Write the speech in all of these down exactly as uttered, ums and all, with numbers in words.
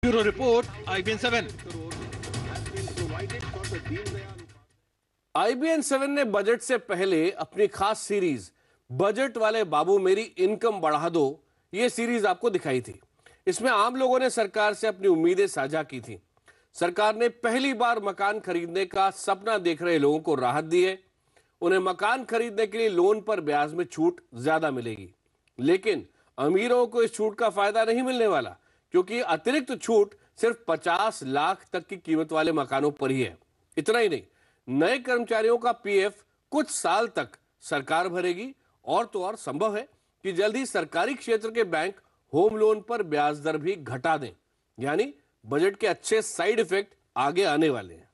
Bureau report I B N seven. I B N seven ने budget से पहले अपनी खास सीरीज बजट वाले बाबू मेरी इनकम बढ़ा दो, ये सीरीज आपको दिखाई थी। इसमें आम लोगों ने सरकार से अपनी उम्मीदें साझा की थी। सरकार ने पहली बार मकान खरीदने का सपना देख रहे लोगों को राहत दी है। उन्हें मकान खरीदने के लिए लोन पर ब्याज में छूट ज्यादा मिलेगी, लेकिन अमीरों को इस छूट का फायदा नहीं मिलने वाला, क्योंकि अतिरिक्त छूट सिर्फ पचास लाख तक की कीमत वाले मकानों पर ही है। इतना ही नहीं, नए कर्मचारियों का पी एफ कुछ साल तक सरकार भरेगी, और तो और संभव है कि जल्द ही सरकारी क्षेत्र के बैंक होम लोन पर ब्याज दर भी घटा दें। यानी बजट के अच्छे साइड इफेक्ट आगे आने वाले हैं।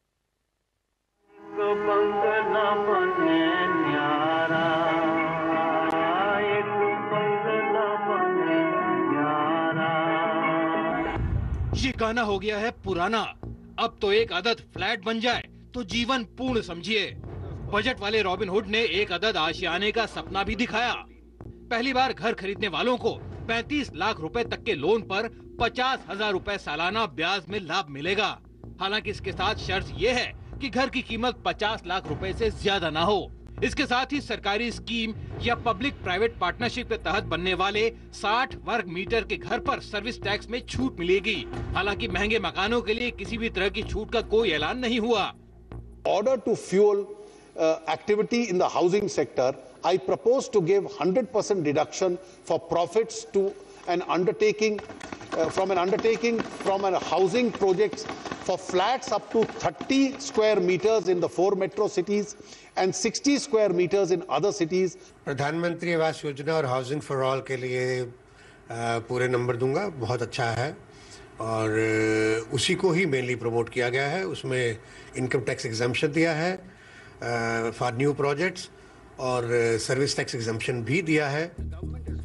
ये गाना हो गया है पुराना, अब तो एक अदद फ्लैट बन जाए तो जीवन पूर्ण समझिए। बजट वाले रॉबिन हुड ने एक अदद आशियाने का सपना भी दिखाया। पहली बार घर खरीदने वालों को पैंतीस लाख रुपए तक के लोन पर पचास हजार रुपए सालाना ब्याज में लाभ मिलेगा। हालांकि इसके साथ शर्त यह है कि घर की कीमत पचास लाख रुपए से ज्यादा ना हो। इसके साथ ही सरकारी स्कीम या पब्लिक प्राइवेट पार्टनरशिप के तहत बनने वाले साठ वर्ग मीटर के घर पर सर्विस टैक्स में छूट मिलेगी। हालांकि महंगे मकानों के लिए किसी भी तरह की छूट का कोई ऐलान नहीं हुआ। Order to fuel uh, activity in the housing sector, I propose to give one hundred percent deduction for profits to an undertaking uh, from an undertaking from a housing projects for flats up to thirty square meters in the four metro cities and sixty square meters in other cities. प्रधानमंत्री आवास योजना और housing for all के लिए पूरे number दूंगा, बहुत अच्छा है और उसी को ही मेनली प्रमोट किया गया है। उसमें इनकम टैक्स एग्जम्पशन दिया है फॉर न्यू प्रोजेक्ट्स और सर्विस टैक्स एग्जम्पशन भी दिया है।